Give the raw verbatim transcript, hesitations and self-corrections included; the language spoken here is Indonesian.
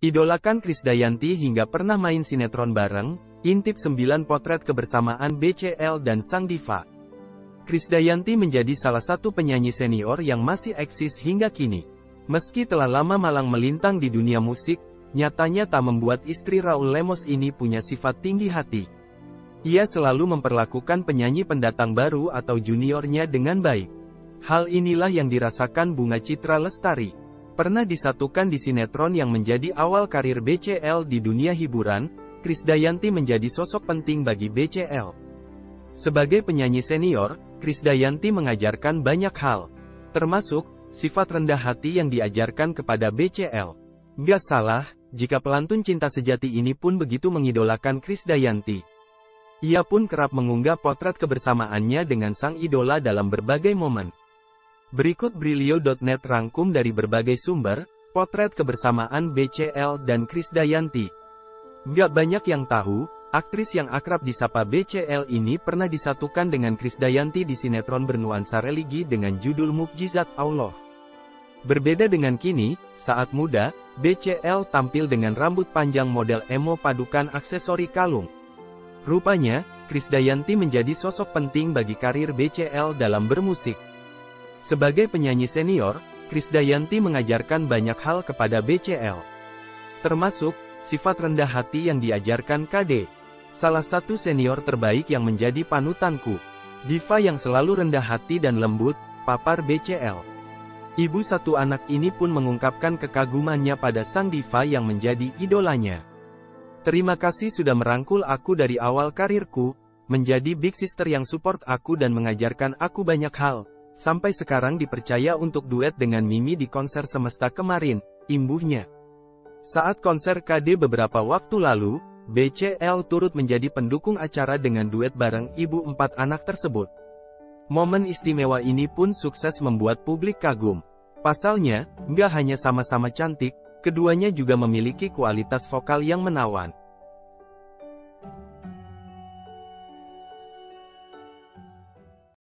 Idolakan Krisdayanti hingga pernah main sinetron bareng, intip sembilan potret kebersamaan B C L dan sang diva. Krisdayanti menjadi salah satu penyanyi senior yang masih eksis hingga kini. Meski telah lama malang melintang di dunia musik, nyatanya tak membuat istri Raul Lemos ini punya sifat tinggi hati. Ia selalu memperlakukan penyanyi pendatang baru atau juniornya dengan baik. Hal inilah yang dirasakan Bunga Citra Lestari. Pernah disatukan di sinetron yang menjadi awal karir B C L di dunia hiburan, Krisdayanti menjadi sosok penting bagi B C L. Sebagai penyanyi senior, Krisdayanti mengajarkan banyak hal, termasuk sifat rendah hati yang diajarkan kepada B C L. Gak salah, jika pelantun cinta sejati ini pun begitu mengidolakan Krisdayanti. Ia pun kerap mengunggah potret kebersamaannya dengan sang idola dalam berbagai momen. Berikut Brilio dot net rangkum dari berbagai sumber, potret kebersamaan B C L dan Krisdayanti. Gak banyak yang tahu, aktris yang akrab disapa B C L ini pernah disatukan dengan Krisdayanti di sinetron bernuansa religi dengan judul Mukjizat Allah. Berbeda dengan kini, saat muda, B C L tampil dengan rambut panjang model emo padukan aksesori kalung. Rupanya, Krisdayanti menjadi sosok penting bagi karir B C L dalam bermusik. Sebagai penyanyi senior, Krisdayanti mengajarkan banyak hal kepada B C L. Termasuk, sifat rendah hati yang diajarkan K D. Salah satu senior terbaik yang menjadi panutanku. Diva yang selalu rendah hati dan lembut, papar B C L. Ibu satu anak ini pun mengungkapkan kekagumannya pada sang diva yang menjadi idolanya. Terima kasih sudah merangkul aku dari awal karirku, menjadi big sister yang support aku dan mengajarkan aku banyak hal. Sampai sekarang dipercaya untuk duet dengan Mimi di konser Semesta kemarin, imbuhnya. Saat konser K D beberapa waktu lalu, B C L turut menjadi pendukung acara dengan duet bareng ibu empat anak tersebut. Momen istimewa ini pun sukses membuat publik kagum. Pasalnya, nggak hanya sama-sama cantik, keduanya juga memiliki kualitas vokal yang menawan.